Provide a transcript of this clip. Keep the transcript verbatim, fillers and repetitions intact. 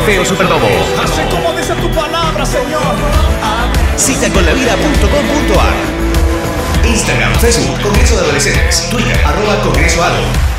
Feo Supernovo. Hace como dice tu palabra, Señor. Cita con la vida punto com punto ar. Instagram, Facebook, Congreso de Adolescentes. Twitter, arroba Congreso Ado.